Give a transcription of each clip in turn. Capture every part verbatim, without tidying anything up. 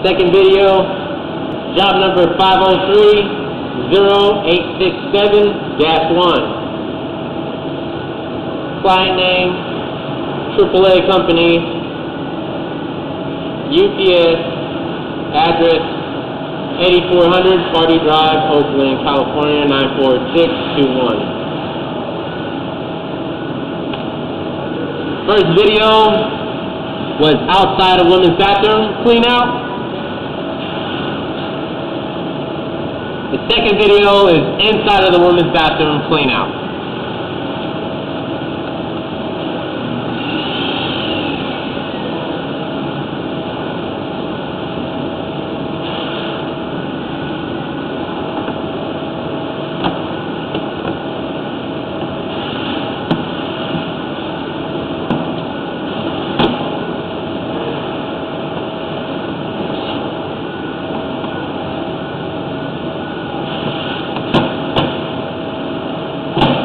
Second video, job number five oh three, zero eight six seven dash one. Client name, triple A company, U P S, address eighty-four hundred Party Drive, Oakland, California, nine four six two one. First video was outside a women's bathroom clean out. The second video is inside of the women's bathroom clean out. You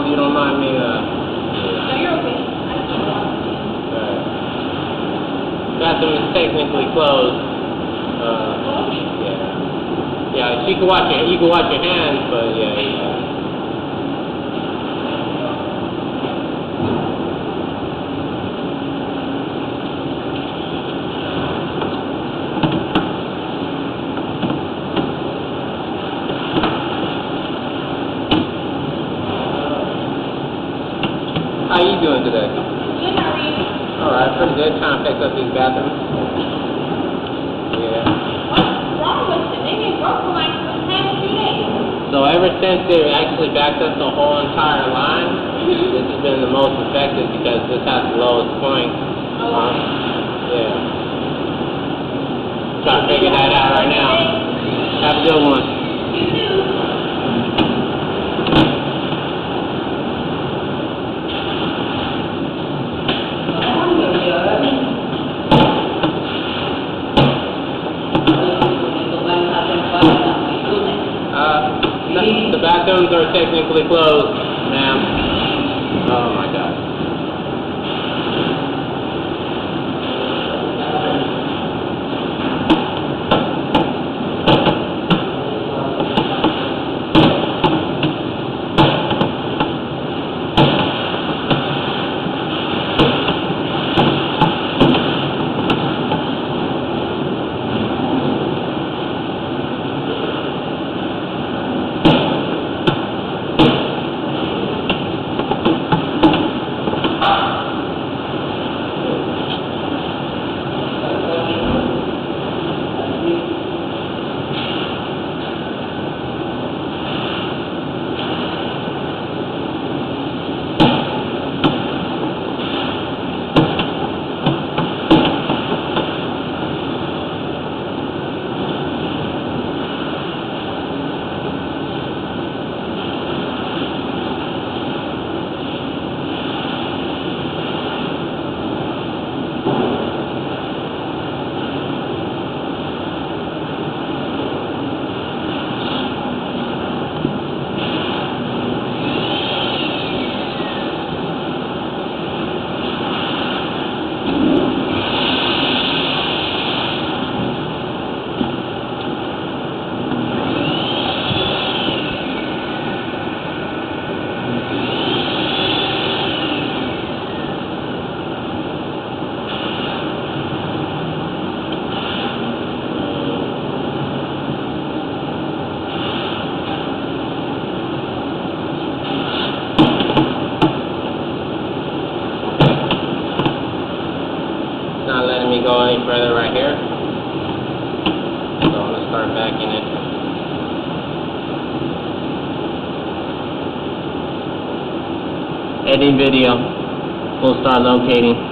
you don't mind me, uh... No, you're okay. I can't walk. Alright. Bathroom is technically closed. Uh, yeah. Yeah, she can wash your, you can wash your hands, but yeah, yeah. How you doing today? Good, how are you? Alright, pretty good. Trying to fix up these bathrooms. Yeah. What's wrong with them? They've been broke for like the past two days. So ever since they actually backed up the whole entire line, Mm-hmm. this has been the most effective because this has the lowest point. Oh, Um, yeah. Trying to figure that out right now. Have a good one. You too. Uh, the, the bathrooms are technically closed, ma'am. Oh my God. Not letting me go any further right here. So I'm gonna start backing it. Editing video. We'll start locating.